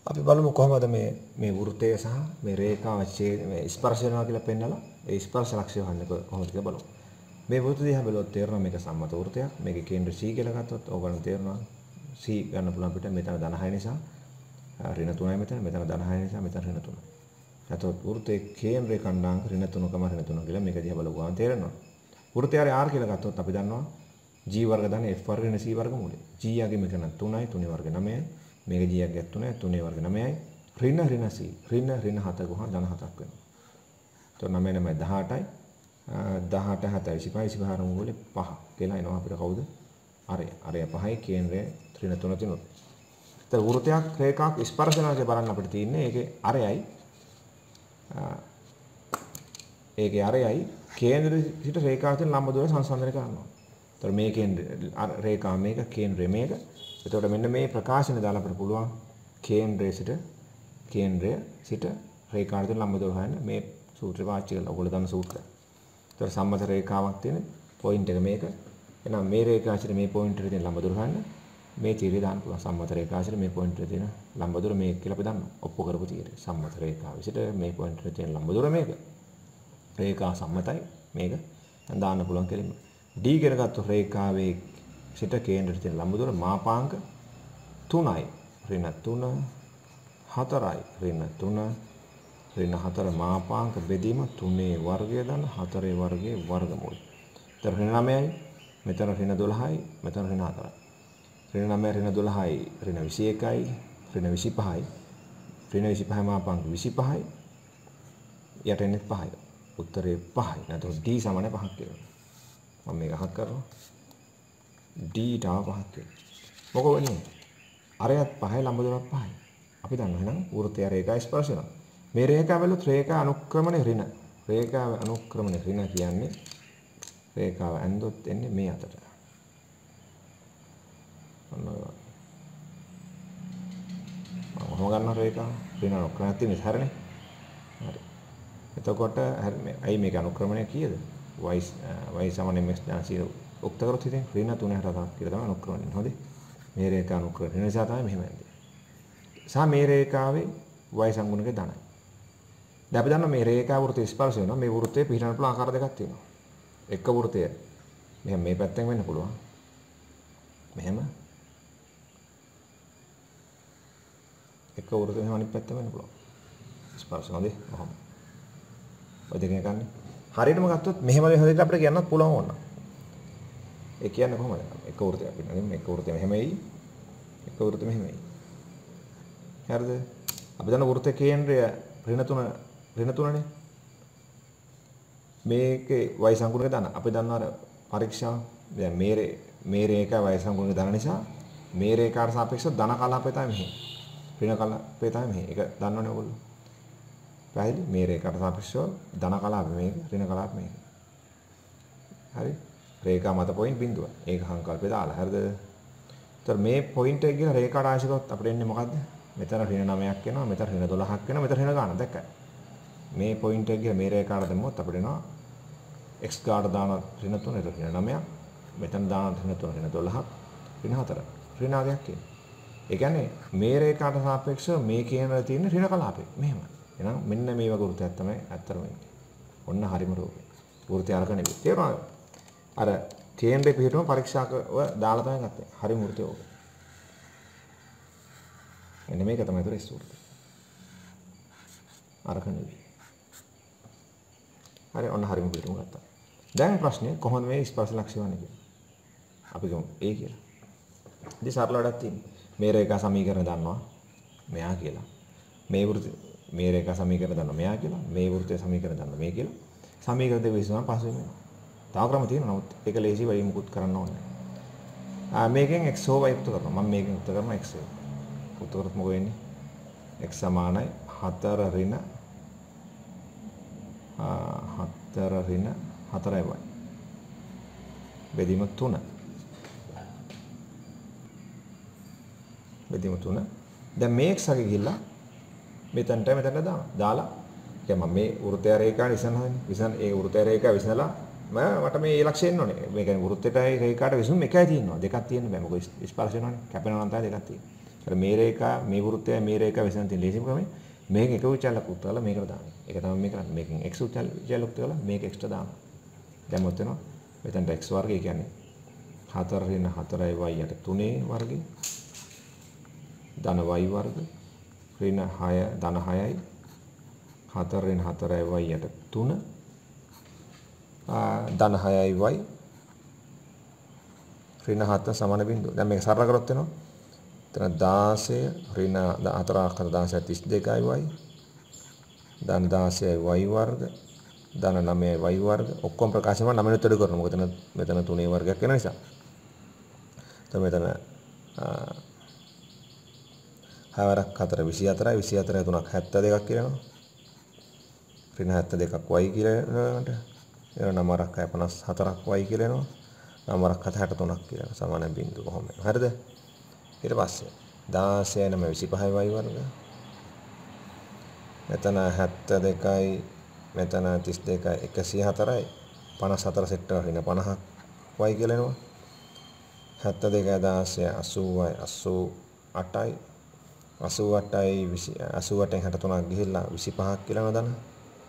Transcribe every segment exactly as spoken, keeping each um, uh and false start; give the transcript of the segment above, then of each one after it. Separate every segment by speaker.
Speaker 1: අපි බලමු කොහොමද මේ මේ වෘත්තය සහ මේ රේඛාව මේ ස්පර්ශ වෙනවා කියලා පෙන්නලා ඒ ස්පර්ශ ලක්ෂ්‍ය හොයන්නේ කොහොමද කියලා බලමු. මේ වෘත්තය දිහා බලුවොත් තේරෙනවා මේක සම්මත වෘත්තයක්. මේකේ කේන්ද්‍ර C කියලා ගත්තොත් ඕගොල්ලෝ තේරෙනවා C ගන්න පුළුවන් පිට මෙතන ධන හය නිසා ඍණ තුනයි මෙතන මෙතන ධන හය නිසා මෙතන ඍණ තුනයි. එතකොට වෘත්තයේ කේන්ද්‍රේ කණ්ඩාංක ඍණ තුනකම ඍණ තුන කියලා මේක දිහා බලුවාම තේරෙනවා. වෘත්තය ආරේ R කියලා ගත්තොත් අපි දන්නවා G වර්ග ධන F වර්ග ඍණ C වර්ග මූලය. G යගේ මේක නම් තුනයි තුනේ වර්ග නවයයි. මේක G යගේ තුනයි තුනේ වර්ග නවයයි. ඍණ ඍණ C ඍණ ඍණ හත ගුණ ධන හතක් වෙනවා. එතකොට නවය නවය දහඅටයි දහඅට හතයි විසිපහ විසිපහ මූලය පහ කියලා එනවා අපිට කවුද? අරය. අරය පහයි කේන්ද්‍රය ඍණ තුන තුනයි. එතකොට වෘත්තයක් රේඛාවක් ස්පර්ශ වෙනවා කියලා බලන්න අපිට තියෙන්නේ ඒකේ අරයයි ඒකේ අරයයි කේන්ද්‍රය සිට රේඛාව තියෙන ලම්බ දුර සංසන්දනය කරනවා. එතකොට මේ කේන්ද්‍ර රේඛාව මේක කේන්ද්‍රය මේක. එතකොට මෙන්න මේ ප්‍රකාශන දාලා අපිට පුළුවන් කේන්ද්‍රය සිට කේන්ද්‍රය සිට රේඛාවට තියෙන ලම්බ දුර හොයන්න මේ සූත්‍රය පාවිච්චි කරලා ඔයගොල්ලෝ දන්න සූත්‍රය. එතකොට සම්මත රේඛාවක් තියෙන පොයින්ට් එක මේක. එහෙනම් මේ රේඛාව සිට මේ පොයින්ට් එකට තියෙන ලම්බ දුර හොයන්න මේ තීරය දාන්න පුළුවන්. සම්මත රේඛාව සිට මේ පොයින්ට් එකට තියෙන ලම්බ දුර මේක කියලා අපි දන්නවා. ඔප්පු කරපු තීරය. සම්මත රේඛාව සිට මේ පොයින්ට් එකට තියෙන ලම්බ දුර මේක. රේඛා සම්මතයි මේක. දැන් දාන්න පුළුවන් කෙලින්ම. D කියලා ගත්තොත් රේඛාවේ සිට කේන්ද්‍රයට තියෙන ලම්බ දුර මාපාංක තුනයි. ඍණ තුන හතරයි. ඍණ තුන ඍණ හතර මාපාංක බෙදීම තුනේ වර්ගය දන්න හතරේ වර්ගයේ වර්ගමූලය. එතන ඍණ නවයයි මෙතන ඍණ දොළහයි මෙතන ඍණ හතරයි. ඍණ නවය ඍණ දොළහයි ඍණ විසි එකයි ඍණ විසිපහයි ඍණ විසිපහ මාපාංක විසිපහයි යට එන්නේ පහයි. උත්තරේ පහයි. නැත්නම් D සමාන පහක් කියලා. මම මේක අහක් කරනවා. D ටව පහක් කියලා. මොකෝ වෙන්නේ? අරයත් පහයි ලම්බ දුරත් පහයි. අපි දන්නවා එහෙනම් වෘත්තය රේඛා ස්පර්ශ වෙනවා. මේ රේඛාව වලත් රේඛා අනුක්‍රමණය ඍණ. රේඛාව අනුක්‍රමණය ඍණ කියන්නේ රේඛාව ඇන්දොත් එන්නේ මේ අතට. ඔන්න මම කොහොම ගන්න රේඛාව ඍණ අනුක්‍රමණය තියෙන්නේ හරිනේ. හරි. එතකොට ඇයි මේක අනුක්‍රමණය කීයද? y y සමාන mx දාන zero උක්ත කරොත් ඉතින් ඍණ තුන හතරක් කියලා තමයි අනුක්‍රමණය. හොඳයි. මේ රේඛා අනුක්‍රමණය ඍණ නිසා තමයි මෙහෙම යන්නේ. සහ මේ රේඛාවේ y සංගුණක ධනයි. දැන් අපි දන්නවා මේ රේඛා වෘත්තය ස්පර්ශ වෙනවා. මේ වෘත්තයේ පිහිටන පුළුවන් ආකාර දෙකක් තියෙනවා. එක වෘත්තය මෙහෙම මේ පැත්තෙන් වෙන්න පුළුවන්. මෙහෙම. එක වෘත්තය මෙහෙම අනිත් පැත්තෙන් වෙන්න පුළුවන්. ස්පර්ශ හොඳයි. කොහොමද? ඔය දෙකෙන් ගන්නේ. හරියටම ගත්තොත් මෙහෙම හරියට අපිට කියන්නත් පුළුවන් ඕන. ඒ කියන්නේ කොහොමද? එක වෘත්තයක් පිටින් එක වෘත්තය මෙහෙමයි. එක වෘත්තය මෙහෙමයි. හරිද? අපි දන්න වෘත්තයේ කේන්ද්‍රය ඍණ තුන ඍණ තුනනේ. මේකේ y සංකුණක දාන. අපි දන්නවා අර පරීක්ෂා දැන් මේ මේ රේඛා y සංකුණක දාන නිසා මේ රේඛාට සාපේක්ෂව ධන කලාපය තමයි මෙහි. ඍණ කලාපය තමයි මෙහි. ඒක දන්නවනේ ඔයගොල්ලෝ. පැහැදිලි? මේ රේඛාට සාපේක්ෂව ධන කලාපය මේක ඍණ කලාපය මේක. හරි? රේඛා මත පොයින්ට් බිඳුව. ඒක සංකල්පේ දාලා. හරිද? ඒතර මේ පොයින්ට් එක ගිහලා රේඛාට ආශි කරොත් අපිට එන්නේ මොකද්ද? මෙතන ඍණ නවයක් වෙනවා, මෙතන ඍණ දොළහක් වෙනවා, මෙතන ඍණ ගාන දැක්කයි. මේ පොයින්ට් එක ගිහලා මේ රේඛාට දැම්මොත් අපිට එනවා x ගාට දාන ඍණ තුන ඍණ නවයක්, මෙතන දාන ඍණ තුන ඍණ දොළහක්, ඍණ හතර. ඍණාගයක් කියන්නේ. ඒ කියන්නේ මේ රේඛාට සාපේක්ෂව මේ කේන්ද්‍රය තියෙන ඍණ කලාපය. මෙහෙම. එහෙනම් මෙන්න මේ වගේ වෘත්තයක් තමයි ඇත්තටම ඉන්නේ. ඔන්න හරිම රූපේ. වෘත්තය අරක නෙවෙයි. තේරුණාද? අර කේන්ද්‍රේ පිටුම පරීක්ෂාකව දාලා තමයි ගත්තේ. හරිම වෘත්තය ඕක. එන්න මේක තමයි උතර ස්වෘති. අරක නෙවෙයි. හරි ඔන්න හරිම පිටුම ගත්තා. දැන් ප්‍රශ්නේ කොහොමද මේ ස්පර්ශ ලක්ෂ්‍ය වන්නේ කියලා. අපි ගමු A කියලා. ඉතින් සරල වැඩක් තියෙනවා. මේ රේඛා සමීකරණ දන්නවා මෙයා කියලා. මේ වෘත්තය මේ රේඛා සමීකරණ දන්නවා මෙයා කියලා. මේ වෘත්තය සමීකරණ දන්නවා මේ කියලා. සමීකරණ දෙක විසඳුම පස්සේ වෙනවා. තව ක්‍රම තියෙනවා. නමුත් ඒක ලේසි වෙයි මුකුත් කරන්න ඕනේ නැහැ. ආ මේකෙන් x හෝ y උත්තර කරනවා. මම මේකෙන් උත්තර කරනවා x. උත්තර කරොත් මොකද වෙන්නේ? x සමානයි හතර ඍණ හතර ඍණ හතරයි y. බෙදීම තුන. බෙදීම තුන. දැන් මේ x අගේ ගිහිල්ලා මෙතනට මෙතනට දානවා. දාලා කියන්නේ මම මේ වෘත්තය රේඛාව විසඳනවානේ. විසඳ ඒ වෘත්තය රේඛාව විසඳලා මම මට මේ ඉලක්ෂය එන්න ඕනේ. මේ කියන්නේ වෘත්තයටයි රේඛාවට විසඳුම් එකයි තියෙනවා. දෙකක් තියෙන්න බෑ. මොකද ස්පර්ශ වෙනවානේ. කැපෙනවා නම් තමයි දෙකක් තියෙන්නේ. අර මේ රේඛා මේ වෘත්තය මේ රේඛා විසඳන තියෙන ලේසිම ක්‍රමය මේක එක උච්චාලයක් උත් කරලා මේකට දාන්න. ඒක තමයි මේ කරන්නේ. මේකෙන් x උච්චාලයක් උත් කරලා මේක x ට දාන්න. දැන් මොකද වෙනවා? මෙතනට x වර්ගය කියන්නේ හතර ඍණ හතරයි y යට තුනේ වර්ගය ධන y වර්ග ඍණ හය ධන හයයි හතර ඍණ හතරයි y යට තුන ධන හයයි y ඍණ හත සමාන බිංදුව. දැන් මේක සරල කරොත් වෙනවා. එතන දාසය ඍණ හතරක් හත දාසය තිස් දෙකයි y ධන දාසයයි y වර්ග ධන නවයයි y වර්ග ඔක්කොම ප්‍රකාශ කරනවා නවයට අඩු කරනවා. මොකද මෙතන මෙතන තුනේ වර්ගයක් වෙන නිසා. එතකොට මෙතන හතරක් හතර විසි හතරයි විසි හතරයි තුනක් හැත්තෑ දෙකක් කියනවා. ඍණ හැත්තෑ දෙකක් y කියලා එනකොට එන නවයක් හය පනස් හතරක් y කියලා එනවා. නවයක් හත හැට තුනක් කියලා සමාන බිංදුව කොහොම එනවා. හරිද? ඊට පස්සේ දාසයයි නවයයි විසිපහයි y වර්ග. මෙතන හැත්තෑ දෙකයි මෙතන තිස් දෙකයි එකසිය හතරයි පනස් හතර සෙට් එක ඍණ පනහක් y කියලා එනවා. හැත්තෑ දෙකයි දාසයයි අසූවයි අසූ අටයි අසූ අටයි අසූ අටෙන් හැට තුනක් ගිහිල්ලා විසිපහක් කියලා යනවා දන්න.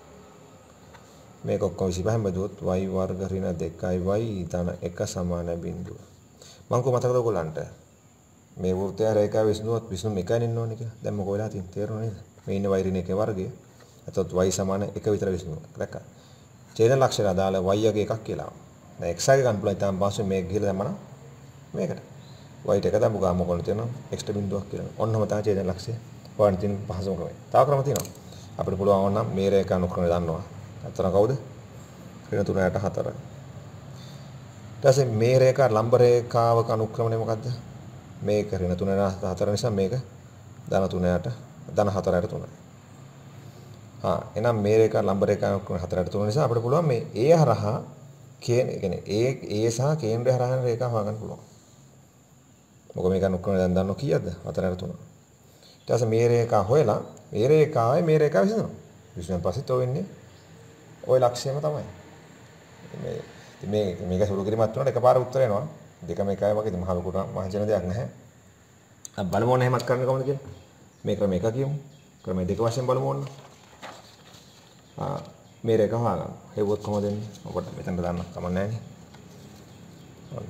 Speaker 1: මේක ඔක්කොම විසිපහෙන් බෙදුවොත් y වර්ග ඍණ දෙකයි y ධන එක සමාන බිංදුව. මම කොහොමද මතකද ඔයගොල්ලන්ට මේ වෘත්තය රේඛාව විසඳුවොත් විසඳුම එකයි ඉන්න ඕනේ කියලා. දැන් මොකෝ වෙලා තියෙන්නේ තේරුණා නේද? මේ ඉන්න y ඍණ එකේ වර්ගය. එතකොට y සමාන එක විතර විසඳුම. දැක්කා. ඡේදන ලක්ෂණය දාලා y යගේ එකක් කියලා. දැන් x යගේ ගන්න පුළුවන් ඊටම පස්සේ මේක ගිහලා දැම්මම මේකට. y ට එක දාමු ගාම මොකද තියෙනවා? x ට බිංදුවක් කියලා. ඔන්නම තමයි ඡේදන ලක්ෂණය. හොයන්න තියෙන පහසුම ක්‍රමය. තව ක්‍රම තියෙනවා. අපිට පුළුවන් ඕන නම් මේ රේඛා අනුක්‍රමය දන්නවා. අතන කවුද? ඍණ තුන යට හතර. ඊට පස්සේ මේ රේඛා ලම්බ රේඛාවක අනුක්‍රමණය මොකද්ද? මේක ඍණ තුන යට හතර නිසා මේක ධන තුන යට ධන හතර යට තුනයි. ආ එහෙනම් මේ රේඛා ලම්බ රේඛා අනුක්‍රමණය හතර යට තුන නිසා අපිට පුළුවන් මේ A හරහා කියන්නේ A A සහ කේන්ද්‍රය හරහා යන රේඛා හොයාගන්න පුළුවන්. මොකද මේක අනුක්‍රමණය දැන් දන්නව කීයද? හතර යට තුන. ඊට පස්සේ මේ රේඛා හොයලා මේ රේඛාවයි මේ රේඛාව විසඳනවා. විසඳන පස්සෙත් ඔය වෙන්නේ ওই ලක්ෂ්‍යම තමයි. මේ මේ මේක සුළු කිරීමක් තුනට එකපාර උත්තර එනවා. දෙකම එකයි වගේ ඉතින් මහ ලොකුට මහජන දෙයක් නැහැ. අපි බලමු ඕනේ එහෙමත් කරන්න කොහොමද කියලා. මේ ක්‍රම එක කියමු. ක්‍රම දෙක වශයෙන් බලමු ඕන. ආ මේ රේඛාව හොයාගන්න. හෙව්වොත් කොහොමද එන්නේ? ඔබට මෙතනට දාන්න කමක් නැහැ නේ. ඔන්න.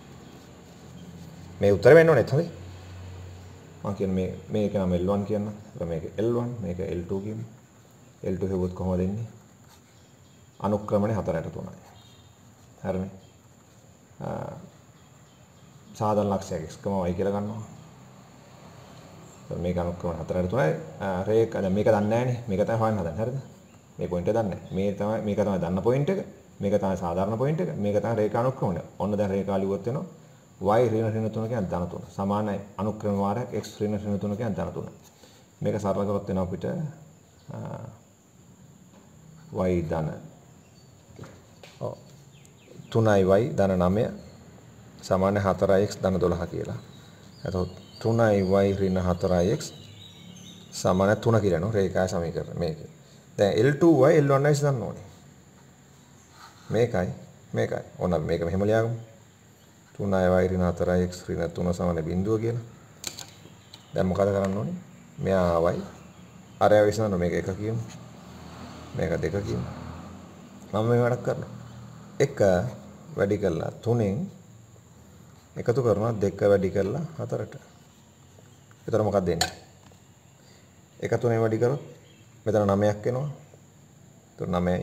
Speaker 1: මේ උත්තර වෙන්න ඕනේ හරි. මම කියන්නේ මේ මේක නම් L one කියන්න. මේක L one මේක L two කියමු. L two හෙව්වොත් කොහොමද එන්නේ? අනුක්‍රමණය හතර යට තුනයි. හරිනේ. සාධාරණ ලක්ෂයක් x, y කියලා ගන්නවා. මේක අනුක්‍රමණය හතර යට තුනයි. රේඛා දැන් මේක දන්නේ නැහනේ. මේක තමයි හොයන්න හදන්නේ. හරිද? මේ පොයින්ට් එක දන්නේ නැහැ. මේ තමයි මේක තමයි දන්න පොයින්ට් එක. මේක තමයි සාධාරණ පොයින්ට් එක. මේක තමයි රේඛා අනුක්‍රමණය. ඔන්න දැන් රේඛා ලියුවොත් වෙනවා y ඍණ ඍණ තුන කියන්නේ ධන තුන. සමානයි අනුක්‍රම වාරයක් x ඍණ ඍණ තුන කියන්නේ ධන තුන. මේක සරල කරොත් වෙනවා අපිට y ධන තුනයි y ධන නවය සමාන හතරයි x ධන දොළහ කියලා. එතකොට තුනයි y ඍණ හතරයි x සමාන තුන කියලා නෝ රේඛා සමීකරණ මේකේ. දැන් L two y L one y දන්න ඕනේ. මේකයි මේකයි. ඕන මේක මෙහෙම ලියාගමු. තුනයි y ඍණ හතරයි x ඍණ තුන සමාන බිංදුව කියලා. දැන් මොකද කරන්න ඕනේ? මෙයා ආවයි. අරය විසඳන්න මේක එක කියමු. මේක දෙක කියමු. මම මේ වැඩක් කරනවා. එක වැඩි කරලා තුනෙන් එකතු කරනවා දෙක වැඩි කරලා හතරට. එතකොට මොකක්ද එන්නේ? එක තුනෙන් වැඩි කරොත් මෙතන නවයක් එනවා. එතකොට නවයයි.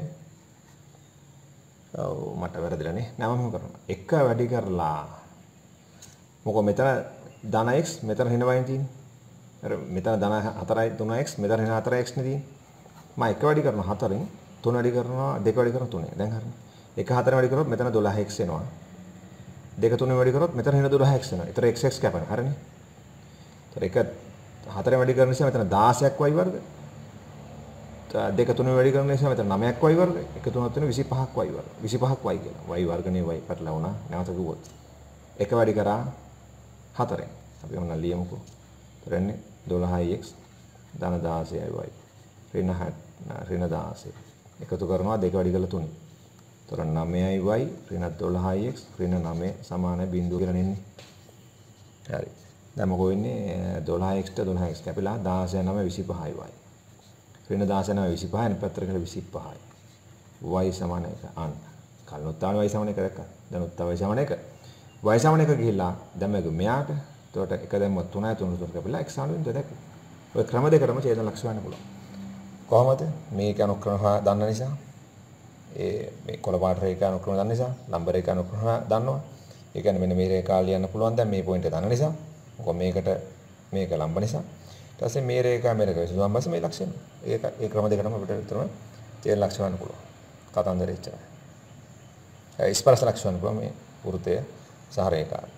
Speaker 1: ඔව් මට වැරදිලා නේ. නෑ මම කරනවා. එක වැඩි කරලා මොකෝ මෙතන ධන x මෙතන ඍණ y තියෙන්නේ. අර මෙතන ධන හතරයි තුන x මෙතන ඍණ හතරයි x නේ තියෙන්නේ. මම එක වැඩි කරනවා හතරෙන් තුන වැඩි කරනවා දෙක වැඩි කරනවා තුනෙන්. දැන් හරිනේ. එක හතර වැඩි කරොත් මෙතන දොළහ x එනවා. දෙක තුන වැඩි කරොත් මෙතන ඍණ දොළහ x එනවා. ඒතර x x කැපෙනවා. හරිනේ. ඒතර එක හතරෙන් වැඩි කරන නිසා මෙතන දාසයක් y වර්ග. දෙක තුන වැඩි කරන නිසා මෙතන නවයක් y වර්ග. එක තුනක් වෙන විසිපහක් y වර්ග. විසිපහක් y කියලා. y වර්ගනේ y පැටලවුණා. නැවත කිව්වොත්. එක වැඩි කරා හතරෙන්. අපි මොන ලියමුකෝ. ඒතර එන්නේ දොළහයි x ධන දාසයයි y. ඍණ ඍණ දාසය. එකතු කරනවා දෙක වැඩි කරලා තුනයි. තොර නවයයි y ඍණ දොළහයි x ඍණ නවය සමාන බිංදුව කියලා නෙන්නේ. හරි. දැන් මොකෝ වෙන්නේ දොළහ x දොළහ x කැපිලා දාසය නම විසිපහයි y. ඍණ දාසය නම විසිපහයි අනිත් පැත්තට කියලා විසිපහයි. y සමාන එක. අන්න. කලිනුත් ආවනේ y සමාන එක දැක්කා. දැනුත් ආව y සමාන එක. y සමාන එක ගිහිල්ලා දැන් මේක මෙයාට. එතකොට එක දැම්මොත් තුනයි තුන තුන කැපිලා x සමාන වෙනවා දැක්කා. ඔය ක්‍රම දෙකටම ඡේදන ලක්ෂ වෙන්න පුළුවන්. කොහොමද? මේක අනුක්‍රම දන්න නිසා ඒ මේ කොළ පාට රේඛා අනුක්‍රම දන්න නිසා ලම්බ රේඛා අනුක්‍රම දන්නවා. ඒ කියන්නේ මෙන්න මේ රේඛාව ලියන්න පුළුවන් දැන් මේ පොයින්ට් එක දන්න නිසා. මොකද මේකට මේක ලම්බ නිසා. ඊට පස්සේ මේ රේඛාව මේක විසඳුම් බස් මේ ලක්ෂ වෙනවා. ඒක ඒ ක්‍රම දෙකටම අපිට විතරම ඡේද ලක්ෂ වෙන්න පුළුවන්. කතන්දරේ ඉච්චරයි. ස්පර්ශ ලක්ෂ වෙන්න පුළුවන් මේ වෘත්තය සහ රේඛාව.